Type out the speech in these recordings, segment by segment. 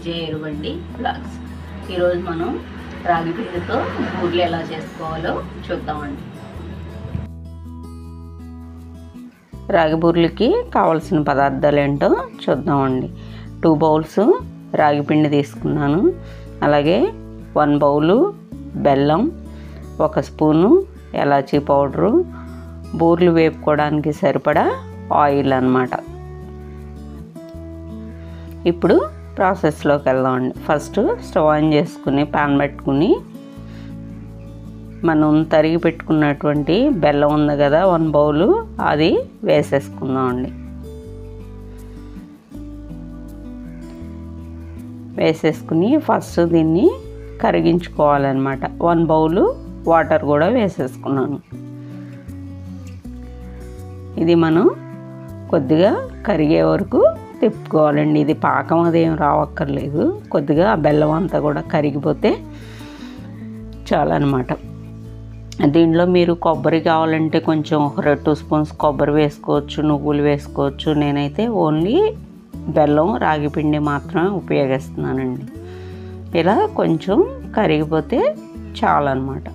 విజయ Erubandi blogs. ఈరోజు మనం రాగి పిండితో బూర్లు ఎలా చేసుకోవాలో చూద్దామండి. రాగి బూర్లకి కావాల్సిన పదార్థాలు ఏంటో చూద్దామండి. 2 బౌల్స్ రాగి పిండి తీసుకున్నాను. అలాగే 1 బౌలు బెల్లం, 1 స్పూను ఎలాచీ పౌడరు, బూర్లు వేపుకోవడానికి సరిపడా ఆయిల్ అన్నమాట. ఇప్పుడు ప్రాసెస్లోకి వెళ్దామండి. ఫస్ట్ స్టవ్ ఆన్ చేసుకుని పాన్ పెట్టుకుని మనం తరిగి పెట్టుకున్నటువంటి బెల్లం ఉంది కదా 1 బౌలు, అది వేసేసుకుందామండి. వేసేసుకుని ఫస్ట్ దీన్ని కరిగించుకోవాలన్నమాట. 1 బౌలు వాటర్ కూడా వేసేసుకున్నాను. ఇది మనం కొద్దిగా కరిగే వరకు తిప్పుకోవాలండి. ఇది పాకం అదేం రావక్కర్లేదు, కొద్దిగా ఆ బెల్లం అంతా కూడా కరిగిపోతే చాలన్నమాట. దీంట్లో మీరు కొబ్బరి కావాలంటే కొంచెం 2 స్పూన్స్ కొబ్బరి వేసుకోవచ్చు, నువ్వులు వేసుకోవచ్చు. నేనైతే ఓన్లీ బెల్లం రాగి పిండి మాత్రమే ఉపయోగిస్తున్నానండి. ఇలా కొంచెం కరిగిపోతే చాలన్నమాట.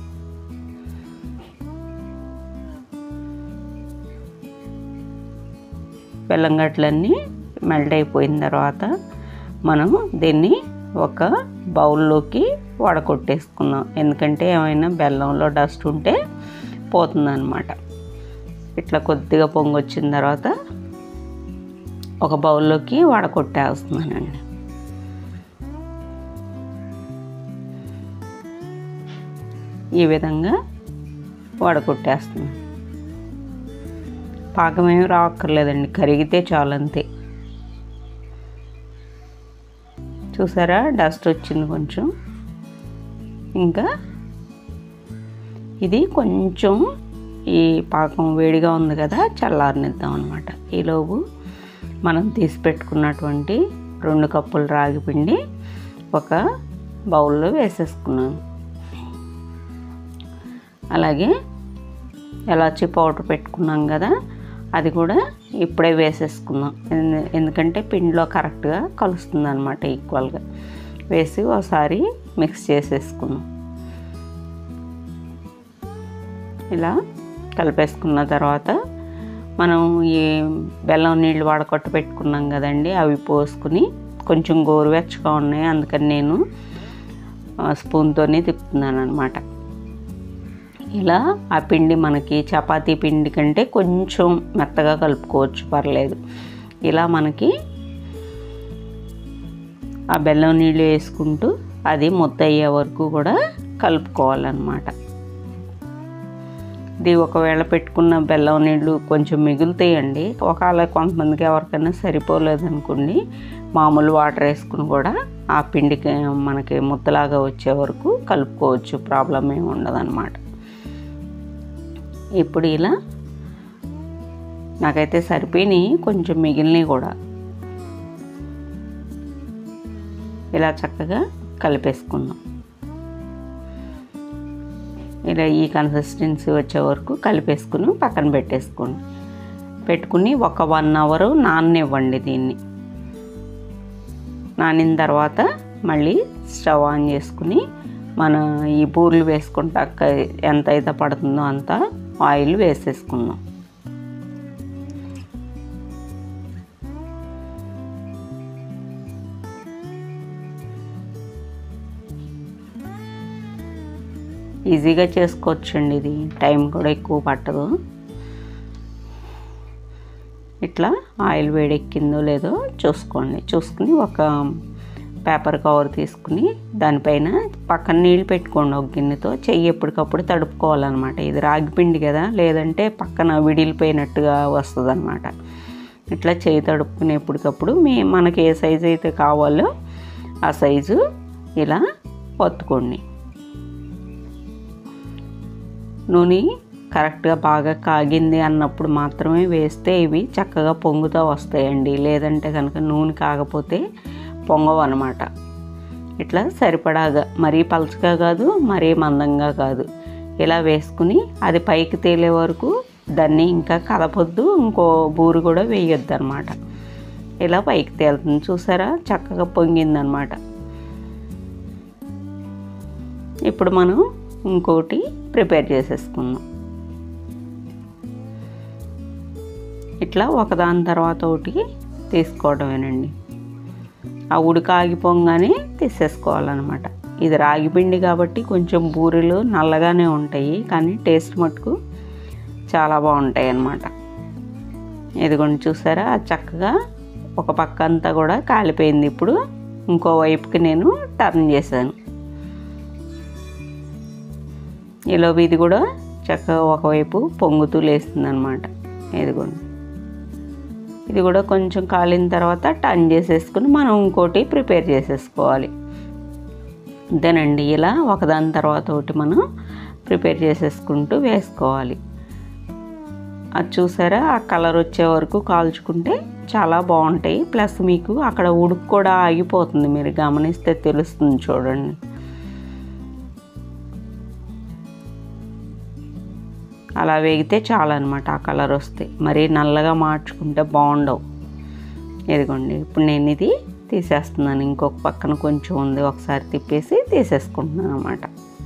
బెల్లం గట్లన్నీ మెల్ట్ అయిపోయిన తర్వాత మనం దీన్ని ఒక బౌల్లోకి వడకొట్టేసుకుందాం. ఎందుకంటే ఏమైనా బెల్లంలో డస్ట్ ఉంటే పోతుందన్నమాట. ఇట్లా కొద్దిగా పొంగి వచ్చిన తర్వాత ఒక బౌల్లోకి వడకొట్టేస్తున్నానండి. ఈ విధంగా వడకొట్టేస్తున్నాను. పాకం ఏమి రావక్కర్లేదండి, కరిగితే చాలంతే. చూసారా డస్ట్ వచ్చింది కొంచెం. ఇంకా ఇది కొంచెం ఈ పాకం వేడిగా ఉంది కదా, చల్లారనిద్దాం అనమాట. ఈలోపు మనం తీసి పెట్టుకున్నటువంటి 2 కప్పుల రాగి పిండి ఒక బౌల్లో వేసేసుకున్నాను. అలాగే ఎలాచీ పౌడర్ పెట్టుకున్నాం కదా, అది కూడా ఇప్పుడే వేసేసుకుందాం. ఎందుకంటే పిండిలో కరెక్ట్గా కలుస్తుంది అనమాట, ఈక్వల్గా వేసి ఒకసారి మిక్స్ చేసేసుకుందాం. ఇలా కలిపేసుకున్న తర్వాత మనం ఈ బెల్లం నీళ్ళు వడకొట్టు పెట్టుకున్నాం కదండి, అవి పోసుకుని కొంచెం గోరువెచ్చగా ఉన్నాయి, అందుకని నేను స్పూన్తోనే తిప్పుతున్నాను అనమాట. ఇలా ఆ పిండి మనకి చపాతీ పిండి కంటే కొంచెం మెత్తగా కలుపుకోవచ్చు, పర్లేదు. ఇలా మనకి ఆ బెల్లం నీళ్ళు వేసుకుంటూ అది ముద్ద అయ్యే వరకు కూడా కలుపుకోవాలన్నమాట. ఇది ఒకవేళ పెట్టుకున్న బెల్లం నీళ్ళు కొంచెం మిగులుతాయండి. ఒకవేళ కొంతమందికి ఎవరికైనా సరిపోలేదనుకోండి, మామూలు వాటర్ వేసుకుని కూడా ఆ పిండికి మనకి ముద్దలాగా వచ్చే వరకు కలుపుకోవచ్చు, ప్రాబ్లం ఏమి ఉండదన్నమాట. ఇప్పుడు ఇలా నాకైతే సరిపోయినాయి, కొంచెం మిగిలినవి కూడా ఇలా చక్కగా కలిపేసుకుందాం. ఇలా ఈ కన్సిస్టెన్సీ వచ్చే వరకు కలిపేసుకుని పక్కన పెట్టుకుని ఒక 1 అవర్ నాననివ్వండి. దీన్ని నానిన తర్వాత మళ్ళీ స్టవ్ ఆన్ చేసుకుని మన ఈ బూర్లు వేసుకుంటాక ఎంత అయితే పడుతుందో అంత ఆయిల్ వేసేసుకుందాం. ఈజీగా చేసుకోవచ్చండి, ఇది టైం కూడా ఎక్కువ పట్టదు. ఇట్లా ఆయిల్ వేడెక్కిందో లేదో చూసుకుని ఒక పేపర్ కవర్ తీసుకుని దానిపైన పక్కన నీళ్ళు పెట్టుకోండి. ఒక గిన్నెతో చెయ్యి ఎప్పటికప్పుడు తడుపుకోవాలన్నమాట. ఇది రాగి పిండి కదా, లేదంటే పక్కన విడిలిపోయినట్టుగా వస్తుంది అన్నమాట. ఇట్లా చెయ్యి తడుపుకుని ఎప్పటికప్పుడు మనకి ఏ సైజు అయితే కావాలో ఆ సైజు ఇలా ఒత్తుకోండి. నూనె కరెక్ట్గా బాగా కాగింది అన్నప్పుడు మాత్రమే వేస్తే ఇవి చక్కగా పొంగుతూ వస్తాయండి. లేదంటే కనుక నూనె కాగపోతే పొంగవు అన్నమాట. ఇట్లా సరిపడాగా, మరీ పలచగా కాదు, మరీ మందంగా కాదు, ఇలా వేసుకుని అది పైకి తేలే వరకు దాన్ని ఇంకా కలపొద్దు, ఇంకో బూరు కూడా వేయొద్దు అన్నమాట. ఇలా పైకి తేలుతుంది. చూసారా, చక్కగా పొంగిందనమాట. ఇప్పుడు మనం ఇంకోటి ప్రిపేర్ చేసేసుకుందాం. ఇట్లా ఒకదాని తర్వాత ఒకటి తీసుకోవడమేనండి. ఆ ఉడక ఆగిపోగానే తీసేసుకోవాలన్నమాట. ఇది రాగి పిండి కాబట్టి కొంచెం బూరెలు నల్లగానే ఉంటాయి, కానీ టేస్ట్ మటుకు చాలా బాగుంటాయి అన్నమాట. ఇదిగోండి చూసారా, చక్కగా ఒక పక్క అంతా కూడా కాలిపోయింది. ఇప్పుడు ఇంకో వైపుకి నేను టర్న్ చేశాను. ఈలోపు ఇది కూడా చక్కగా ఒకవైపు పొంగుతూ లేస్తుంది అన్నమాట. ఇదిగోండి, ఇది కూడా కొంచెం కాలిన తర్వాత టర్న్ చేసేసుకుని మనం ఇంకోటి ప్రిపేర్ చేసేసుకోవాలి. అంతేనండి, ఇలా ఒకదాని తర్వాత ఒకటి మనం ప్రిపేర్ చేసేసుకుంటూ వేసుకోవాలి. అది చూసారా, ఆ కలర్ వచ్చే వరకు కాల్చుకుంటే చాలా బాగుంటాయి. ప్లస్ మీకు అక్కడ ఉడుకు కూడా ఆగిపోతుంది, మీరు గమనిస్తే తెలుస్తుంది చూడండి. అలా వేగితే చాలన్నమాట, ఆ కలర్ వస్తే. మరీ నల్లగా మార్చుకుంటే బాగుండవు. ఇదిగోండి, ఇప్పుడు నేను ఇది తీసేస్తున్నాను. ఇంకొక పక్కన కొంచెం ఉంది, ఒకసారి తిప్పేసి తీసేసుకుంటున్నాను అన్నమాట.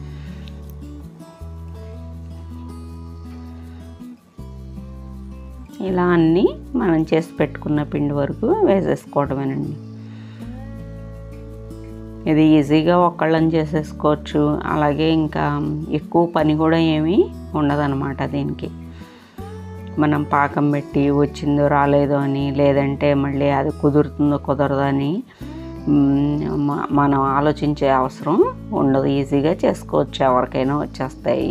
ఇలా అన్నీ మనం చేసి పెట్టుకున్న పిండి వరకు వేసేసుకోవడమేనండి. ఇది ఈజీగా ఒక్కళ్ళని చేసేసుకోవచ్చు. అలాగే ఇంకా ఎక్కువ పని కూడా ఏమీ ఉండదన్నమాట దీనికి. మనం పాకం పెట్టి వచ్చిందో రాలేదో అని, లేదంటే మళ్ళీ అది కుదురుతుందో కుదరదో అని మనం ఆలోచించే అవసరం ఉండదు. ఈజీగా చేసుకోవచ్చు, ఎవరికైనా వచ్చేస్తాయి.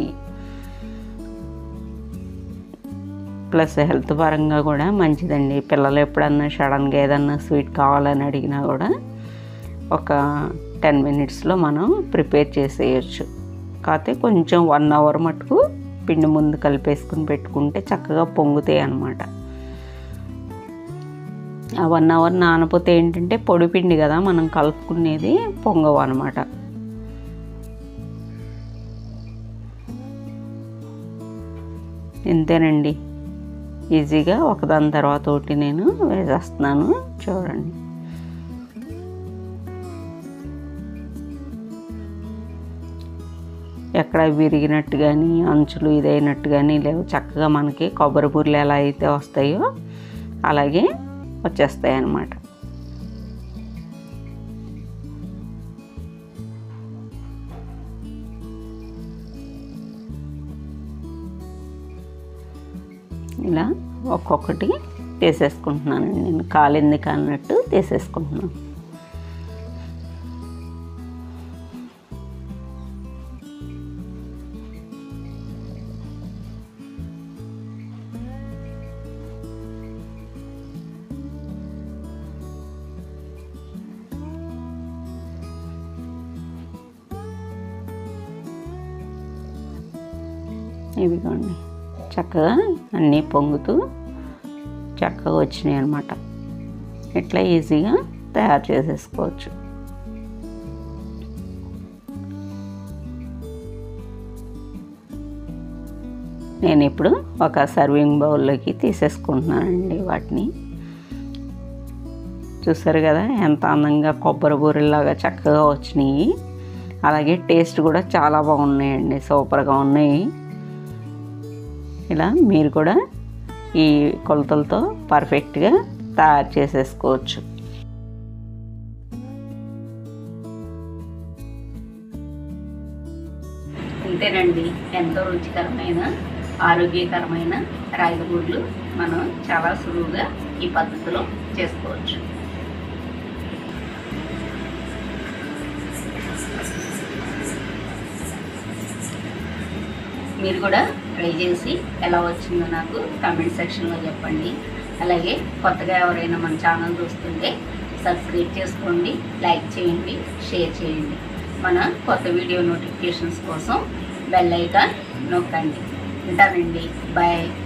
ప్లస్ హెల్త్ పరంగా కూడా మంచిదండి. పిల్లలు ఎప్పుడన్నా సడన్గా ఏదన్నా స్వీట్ కావాలని అడిగినా కూడా ఒక 10 మినిట్స్లో మనం ప్రిపేర్ చేసేయచ్చు. కాకపోతే కొంచెం 1 అవర్ మటుకు పిండి ముందు కలిపేసుకుని పెట్టుకుంటే చక్కగా పొంగుతాయి అన్నమాట. ఆ 1 అవర్ నానపోతే ఏంటంటే పొడి పిండి కదా మనం కలుపుకునేది, పొంగవు అన్నమాట. ఇంతేనండి, ఈజీగా ఒకదాని తర్వాత ఒకటి నేను వేసేస్తున్నాను చూడండి. ఎక్కడ విరిగినట్టు కానీ అంచులు ఇదైనట్టు కానీ లేవు. చక్కగా మనకి కొబ్బరి బూరెలు ఎలా అయితే వస్తాయో అలాగే వచ్చేస్తాయి అన్నమాట. ఇలా ఒక్కొక్కటి తీసేసుకుంటున్నానండి. నేను కాలింది కాలినట్టు తీసేసుకుంటున్నాను. ఇవిగోండి, చక్కగా అన్నీ పొంగుతూ చక్కగా వచ్చినాయి అన్నమాట. ఇట్లా ఈజీగా తయారు చేసేసుకోవచ్చు. నేను ఇప్పుడు ఒక సర్వింగ్ బౌల్లోకి తీసేసుకుంటున్నానండి వాటిని. చూసారు కదా ఎంత అందంగా కొబ్బరి బూరెల్లాగా చక్కగా వచ్చినాయి. అలాగే టేస్ట్ కూడా చాలా బాగున్నాయండి, సూపర్గా ఉన్నాయి. ఇలా మీరు కూడా ఈ కొలతలతో పర్ఫెక్ట్గా తయారు చేసేసుకోవచ్చు. ఇంతేనండి, ఎంతో రుచికరమైన ఆరోగ్యకరమైన రాగి బూరెలు మనం చాలా సులువుగా ఈ పద్ధతిలో చేసుకోవచ్చు. మీరు కూడా ట్రై చేసి ఎలా వచ్చిందో నాకు కామెంట్ సెక్షన్లో చెప్పండి. అలాగే కొత్తగా ఎవరైనా మన ఛానల్ చూస్తుంటే సబ్స్క్రైబ్ చేసుకోండి, లైక్ చేయండి, షేర్ చేయండి. మన కొత్త వీడియో నోటిఫికేషన్స్ కోసం బెల్ ఐకాన్ నొక్కండి. ఉంటానండి, బాయ్.